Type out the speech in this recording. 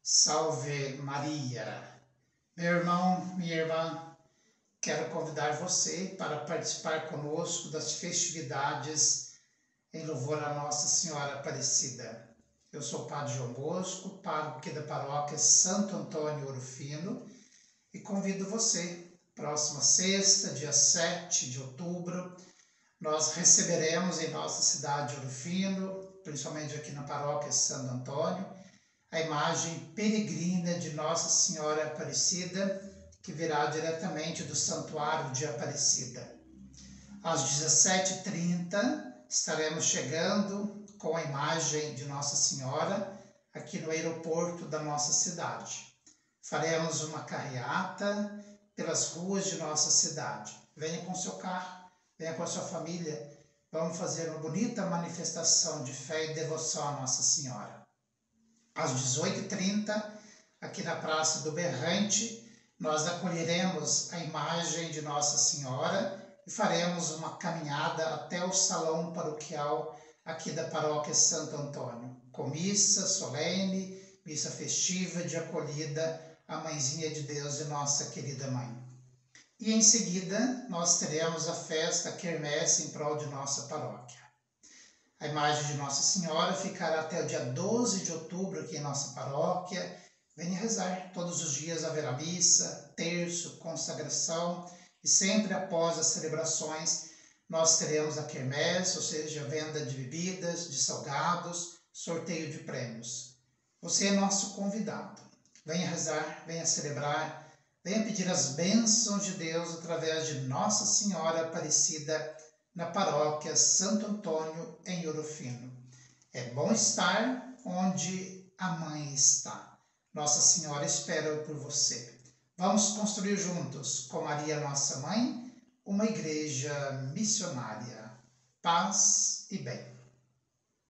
Salve Maria! Meu irmão, minha irmã, quero convidar você para participar conosco das festividades em louvor a Nossa Senhora Aparecida. Eu sou o Padre João Bosco, pároco aqui da paróquia Santo Antônio Ouro Fino, e convido você, próxima sexta, dia 7 de outubro, nós receberemos em nossa cidade de Ouro Fino, principalmente aqui na paróquia Santo Antônio, a imagem peregrina de Nossa Senhora Aparecida, que virá diretamente do Santuário de Aparecida. Às 17h30 estaremos chegando com a imagem de Nossa Senhora aqui no aeroporto da nossa cidade. Faremos uma carreata pelas ruas de nossa cidade. Venha com seu carro, venha com a sua família. Vamos fazer uma bonita manifestação de fé e devoção à Nossa Senhora. Às 18h30, aqui na Praça do Berrante, nós acolheremos a imagem de Nossa Senhora e faremos uma caminhada até o salão paroquial aqui da paróquia Santo Antônio, com missa solene, missa festiva de acolhida à Mãezinha de Deus e nossa querida Mãe. E em seguida, nós teremos a festa quermesse em prol de nossa paróquia. A imagem de Nossa Senhora ficará até o dia 12 de outubro aqui em nossa paróquia. Venha rezar. Todos os dias haverá missa, terço, consagração, e sempre após as celebrações nós teremos a quermesse, ou seja, a venda de bebidas, de salgados, sorteio de prêmios. Você é nosso convidado. Venha rezar, venha celebrar, venha pedir as bênçãos de Deus através de Nossa Senhora Aparecida na paróquia Santo Antônio em Ouro Fino. É bom estar onde a Mãe está. Nossa Senhora espera por você. Vamos construir juntos, com Maria Nossa Mãe, uma igreja missionária. Paz e bem.